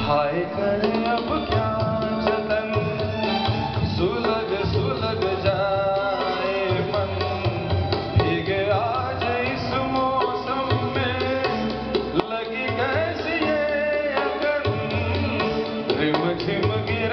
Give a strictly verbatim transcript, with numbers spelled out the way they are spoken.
हाय करे अब क्या जतन, सुलग सुलग जाए मन, भीगे आज इस मौसम में, लगी कैसी ये अगन, रिम झिम गिर